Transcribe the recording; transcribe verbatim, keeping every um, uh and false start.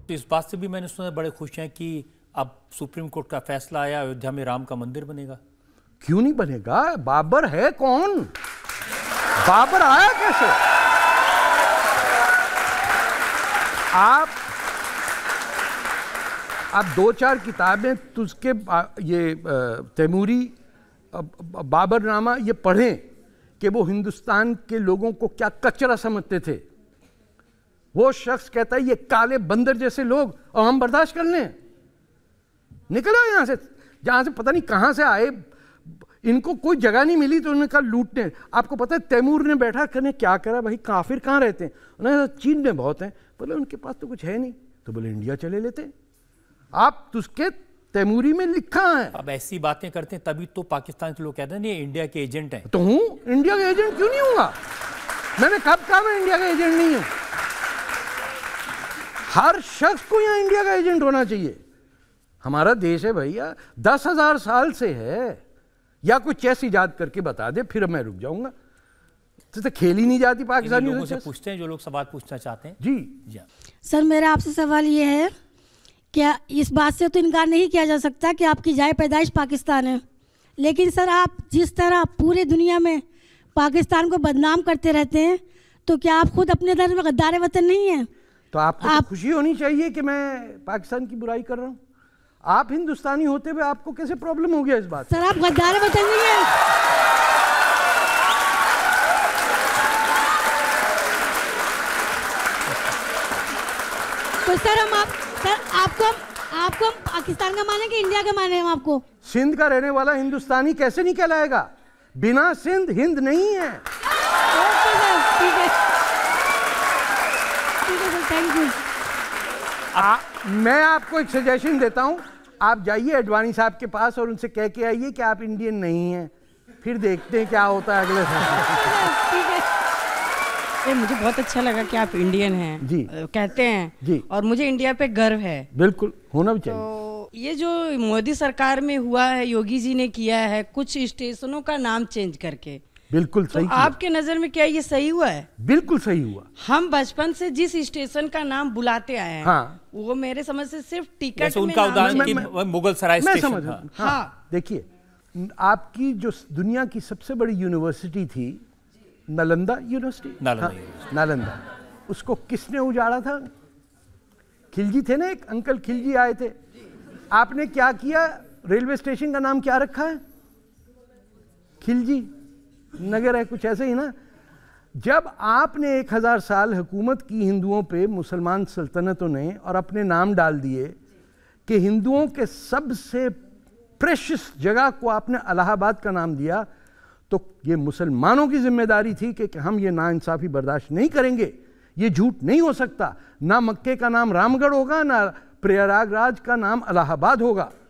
तो इस बात से भी मैंने सुना बड़े खुश हैं कि अब सुप्रीम कोर्ट का फैसला आया, अयोध्या में राम का मंदिर बनेगा। क्यों नहीं बनेगा? बाबर है कौन? बाबर आया कैसे? आप आप दो चार किताबें तुझके ये तैमूरी बाबरनामा ये पढ़ें कि वो हिंदुस्तान के लोगों को क्या कचरा समझते थे। वो शख्स कहता है ये काले बंदर जैसे लोग और हम बर्दाश्त कर लें, निकलो यहां से, जहां से पता नहीं कहां से आए, इनको कोई जगह नहीं मिली तो उन्होंने कहा लूटने। आपको पता है तैमूर ने बैठा करने क्या करा? भाई काफिर कहाँ रहते हैं? उन्होंने चीन में बहुत हैं। बोले उनके पास तो कुछ है नहीं, तो बोले इंडिया चले लेते। आप तुझके तैमूरी में लिखा है। अब ऐसी बातें करते हैं तभी तो पाकिस्तान के लोग कहते हैं नहीं इंडिया के एजेंट हैं। तो हूं, इंडिया का एजेंट क्यों नहीं होगा? मैंने कब कहा मैं इंडिया का एजेंट नहीं हूं? हर शख्स को यहां इंडिया का एजेंट होना चाहिए। हमारा देश है भैया, दस हजार साल से है। या कोई चेस ईजाद करके बता दे फिर मैं रुक जाऊंगा। तो खेल ही नहीं जाती पाकिस्तानी लोगों से पूछते हैं जो लोग सवाल पूछना चाहते हैं। जी जी सर, मेरा आपसे सवाल ये है, क्या इस बात से तो इनकार नहीं किया जा सकता कि आपकी जाए पैदाइश पाकिस्तान है, लेकिन सर आप जिस तरह पूरी दुनिया में पाकिस्तान को बदनाम करते रहते हैं, तो क्या आप खुद अपने धर्म में गद्दार वतन नहीं है? तो आपको आप... तो खुशी होनी चाहिए कि मैं पाकिस्तान की बुराई कर रहा हूँ। आप हिंदुस्तानी होते हुए आपको कैसे प्रॉब्लम हो गया इस बात? सर आप गद्दार वतन नहीं है। तो सर हम आप सर आपको आपको हम पाकिस्तान का माने कि इंडिया का माने? हम आपको सिंध का रहने वाला हिंदुस्तानी कैसे नहीं कहलाएगा? बिना सिंध हिंद नहीं है। ओके सर, ठीक है ठीक है सर, थैंक यू। आ, मैं आपको एक सजेशन देता हूं, आप जाइए अडवाणी साहब के पास और उनसे कह के आइए कि आप इंडियन नहीं हैं, फिर देखते हैं क्या होता है अगले साल। ये मुझे बहुत अच्छा लगा कि आप इंडियन हैं जी, कहते हैं जी, और मुझे इंडिया पे गर्व है। बिल्कुल होना भी चाहिए। तो ये जो मोदी सरकार में हुआ है, योगी जी ने किया है कुछ स्टेशनों का नाम चेंज करके, बिल्कुल सही। तो आपके नजर में क्या ये सही हुआ है? बिल्कुल सही हुआ। हम बचपन से जिस स्टेशन का नाम बुलाते आए हैं, हाँ, वो मेरे समझ से सिर्फ टिकट में उनका उदाहरण मुगल सराय स्टेशन था। हाँ, हाँ। देखिए, आपकी जो दुनिया की सबसे बड़ी यूनिवर्सिटी थी नालंदा यूनिवर्सिटी, नालंदा, हाँ, नालंदा, उसको किसने उजाड़ा था? खिलजी थे ना, एक अंकल खिलजी आए थे। आपने क्या किया? रेलवे स्टेशन का नाम क्या रखा है? खिलजी नगर है, कुछ ऐसे ही ना। जब आपने एक हजार साल हुकूमत की हिंदुओं पे मुसलमान सल्तनतों ने और अपने नाम डाल दिए कि हिंदुओं के सबसे प्रेशियस जगह को आपने इलाहाबाद का नाम दिया, तो ये मुसलमानों की जिम्मेदारी थी कि हम ये नाइंसाफी बर्दाश्त नहीं करेंगे। ये झूठ नहीं हो सकता। ना मक्के का नाम रामगढ़ होगा, ना प्रयागराज का नाम इलाहाबाद होगा।